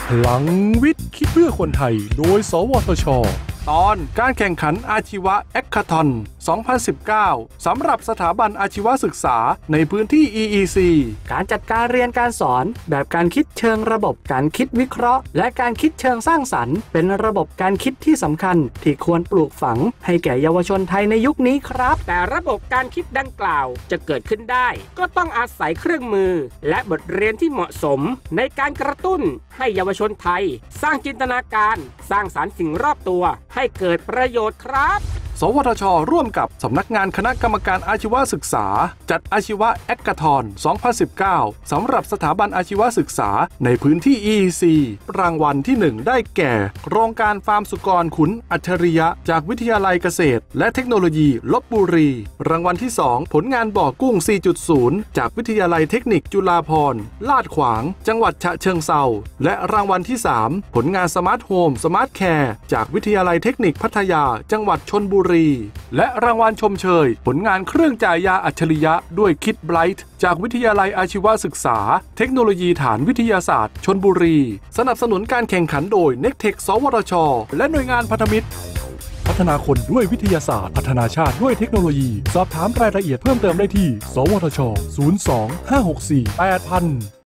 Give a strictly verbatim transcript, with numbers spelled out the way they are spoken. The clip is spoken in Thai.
พลังวิทย์คิดเพื่อคนไทยโดยสวทช.ตอนการแข่งขันอาชีวะแอคคาธอน สองพันสิบเก้า สำหรับสถาบันอาชีวศึกษาในพื้นที่ อี อี ซีการจัดการเรียนการสอนแบบการคิดเชิงระบบการคิดวิเคราะห์และการคิดเชิงสร้างสรรค์เป็นระบบการคิดที่สำคัญที่ควรปลูกฝังให้แก่เยาวชนไทยในยุคนี้ครับแต่ระบบการคิดดังกล่าวจะเกิดขึ้นได้ก็ต้องอาศัยเครื่องมือและบทเรียนที่เหมาะสมในการกระตุ้นให้เยาวชนไทยสร้างจินตนาการสร้างสรรค์สิ่งรอบตัวให้เกิดประโยชน์ครับสวทช.ร่วมกับสำนักงานคณะกรรมการอาชีวศึกษาจัดอาชีวะแอคคาธอน สองพันสิบเก้า สำหรับสถาบันอาชีวศึกษาในพื้นที่ อี อี ซี รางวัลที่ หนึ่ง ได้แก่โครงการฟาร์มสุกรขุนอัจฉริยะจากวิทยาลัยเกษตรและเทคโนโลยีลพบุรีรางวัลที่ สอง ผลงานบ่อกุ้ง สี่จุดศูนย์ จากวิทยาลัยเทคนิคจุฬาภรณ์ลาดขวางจังหวัดฉะเชิงเทราและรางวัลที่ สาม ผลงานสมาร์ทโฮมสมาร์ทแคร์จากวิทยาลัยเทคนิคพัทยาจังหวัดชลบุรีและรางวัลชมเชยผลงานเครื่องจ่ายยาอัจฉริยะด้วยคิดไบรท์จากวิทยาลัยอาชีวศึกษาเทคโนโลยีฐานวิทยาศาสตร์ชลบุรีสนับสนุนการแข่งขันโดย เน็กเทค สวทช.และหน่วยงานพันธมิตรพัฒนาคนด้วยวิทยาศาสตร์พัฒนาชาติด้วยเทคโนโลยีสอบถามรายละเอียดเพิ่มเติมได้ที่สวทช ศูนย์ สอง ห้า หก สี่ แปด ศูนย์ ศูนย์